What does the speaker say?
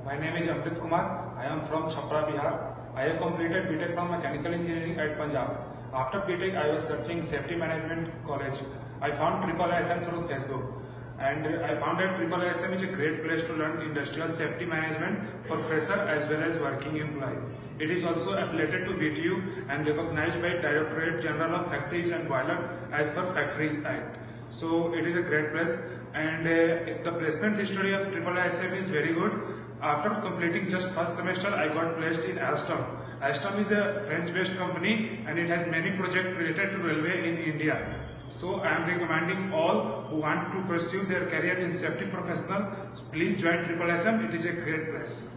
My name is Amruth Kumar. I am from Chhapra, Bihar. I have completed BTech from Mechanical Engineering at Punjab. After BTech, I was searching safety management college. I found ALSTOM through Facebook, and I found that ALSTOM is a great place to learn industrial safety management for fresher as well as working employee. It is also affiliated to BTU and recognized by Directorate General of Factories and Boiler as per Factory Act. So it is a great place, and the placement history of ALSTOM is very good. After completing just first semester, I got placed in ALSTOM. ALSTOM is a French-based company and it has many projects related to railway in India. So I am recommending all who want to pursue their career in safety professional, please join ALSTOM. It is a great place.